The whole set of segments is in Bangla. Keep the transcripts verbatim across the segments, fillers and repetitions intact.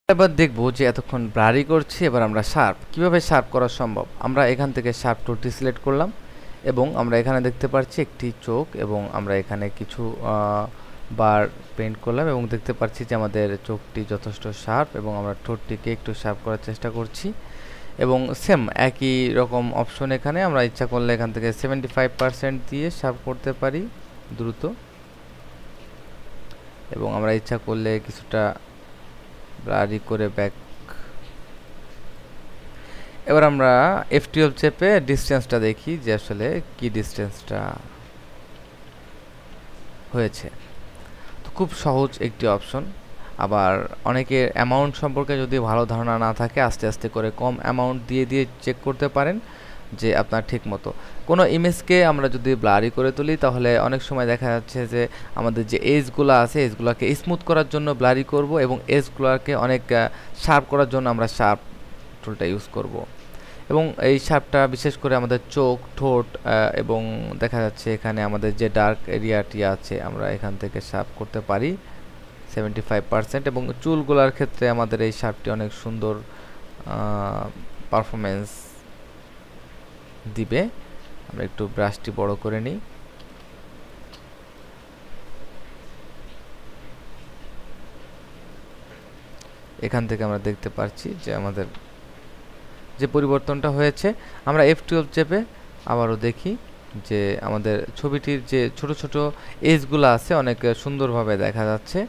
এবার দেখব যে এতক্ষণ ব্লারি করছি, এবার আমরা শার্প কিভাবে শার্প করা সম্ভব। আমরা এখান থেকে শার্প টুলটি সিলেক্ট করলাম এবং আমরা এখানে দেখতে পাচ্ছি একটি চোখ এবং আমরা এখানে কিছু বার পেইন্ট করলাম এবং দেখতে পাচ্ছি যে আমাদের চোখটি যথেষ্ট শার্প এবং আমরা ঠোঁটটিকে একটু শার্প করার চেষ্টা করছি এবং সেম একই রকম অপশন এখানে আমরা ইচ্ছা করলে এখান থেকে সেভেন্টি ফাইভ পার্সেন্ট দিয়ে শার্প করতে পারি দ্রুত, এবং আমরা ইচ্ছা করলে কিছুটা ব্লারি করে ব্যাক। এবার আমরা এফ টুয়েলভ চেপে ডিসটেন্সটা দেখি যে আসলে কি ডিসটেন্সটা হয়েছে। তো খুব সহজ একটি অপশন। আবার অনেকের অ্যামাউন্ট সম্পর্কে যদি ভালো ধারণা না থাকে আস্তে আস্তে করে কম অ্যামাউন্ট দিয়ে দিয়ে চেক করতে পারেন যে আপনার ঠিক মতো। কোনো ইমেজকে আমরা যদি ব্লারি করে তুলি তাহলে অনেক সময় দেখা যাচ্ছে যে আমাদের যে এজগুলো আছে এজগুলোকে স্মুথ করার জন্য ব্লারি করব এবং এজগুলোকে অনেক শার্প করার জন্য আমরা শার্প টুলটা ইউজ করব। এবং এই শার্পটা বিশেষ করে আমাদের চোখ, ঠোঁট এবং দেখা যাচ্ছে এখানে আমাদের যে ডার্ক এরিয়াটি আছে আমরা এখান থেকে শার্প করতে পারি সেভেন্টি ফাইভ পার্সেন্ট, এবং চুলগুলার ক্ষেত্রে আমাদের এই শার্পটি অনেক সুন্দর পারফরমেন্স দিবে। আমরা একটু ব্রাশটি বড় করে নিই। এখান থেকে আমরা দেখতে পাচ্ছি যে আমাদের যে পরিবর্তনটা হয়েছে। আমরা এফ টুয়েলভ চেপে আবারও দেখি যে আমাদের ছবিটির যে ছোট ছোট এজগুলো আছে অনেক সুন্দরভাবে দেখা যাচ্ছে।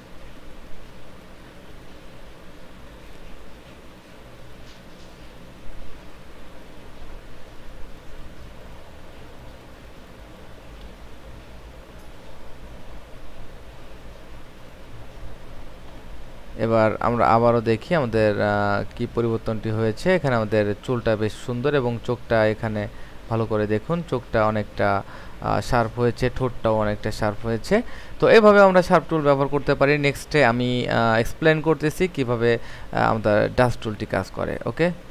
এবার আমরা আবারও দেখি আমাদের কি পরিবর্তনটি হয়েছে। এখানে আমাদের চুলটা বেশ সুন্দর এবং চোখটা এখানে ভালো করে দেখুন, চোখটা অনেকটা শার্প হয়েছে, ঠোঁটটাও অনেকটা শার্প হয়েছে। তো এভাবে আমরা শার্প টুল ব্যবহার করতে পারি। নেক্সটে আমি এক্সপ্লেন করতেছি কিভাবে আমাদের ডাস্ট টুলটি কাজ করে। ওকে।